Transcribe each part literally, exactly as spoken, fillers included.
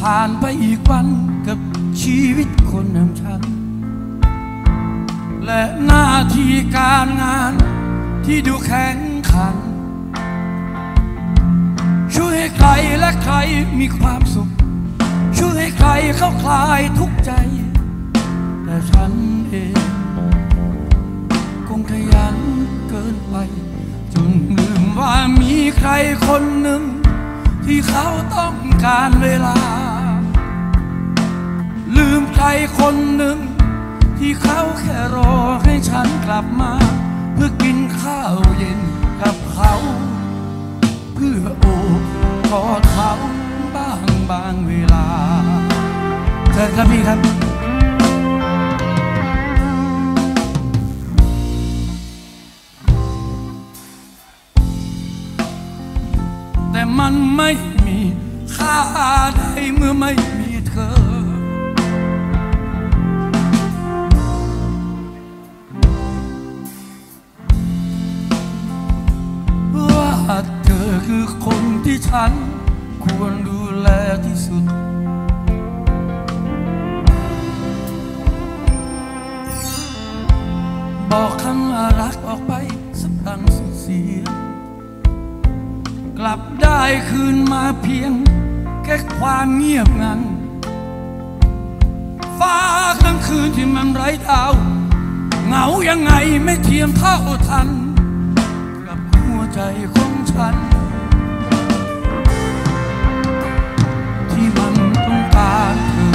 ผ่านไปอีกวันกับชีวิตคนอย่างฉันและหน้าที่การงานที่ดูแข็งขันช่วยให้ใครและใครมีความสุขช่วยให้ใครเข้าคลายทุกข์ใจแต่ฉันเองคงขยันเกินไปจนลืมว่ามีใครคนหนึ่งที่เขาต้องการเวลาลืมใครคนหนึ่งที่เขาแค่รอให้ฉันกลับมาเพื่อกินข้าวเย็นกับเขาเพื่อโอบกอดเขาบ้างบางเวลาเชิญครับพี่ครับแต่มันไม่มีค่าใดเมื่อไม่มีเธอว่าเธอคือคนที่ฉันควรดูแลที่สุดบอกคำว่ารักออกไปสักดังสุดเสียงกลับได้คืนมาเพียงแค่ความเงียบงันฟ้ากลางคืนที่มันไร้ดาวเหงายังไงไม่เทียมเท่าทันกับหัวใจของฉันที่มันต้องการเธอ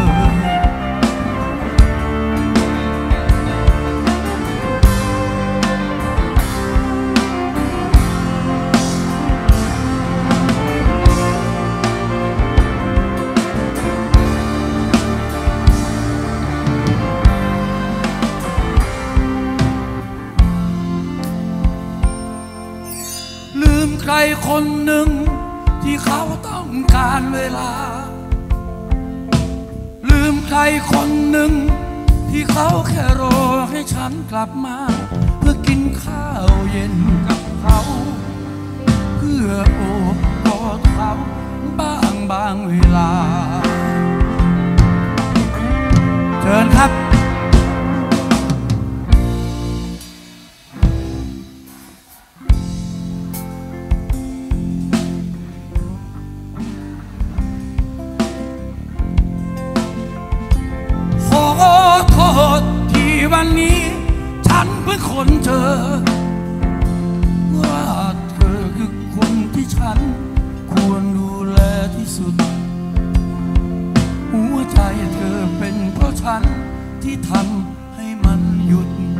ลืมใครคนหนึ่งที่เขาต้องการเวลาลืมใครคนหนึ่งที่เขาแค่รอให้ฉันกลับมาเพื่อกินข้าวเย็นกับเขาเพื่อโอบกอดเขาบ้างบางเวลาเชิญครับวันนี้ฉันเพิ่งค้นเจอว่าเธอคือคนที่ฉันควรดูแลที่สุดหัวใจเธอเป็นเพราะฉันที่ทำให้มันหยุด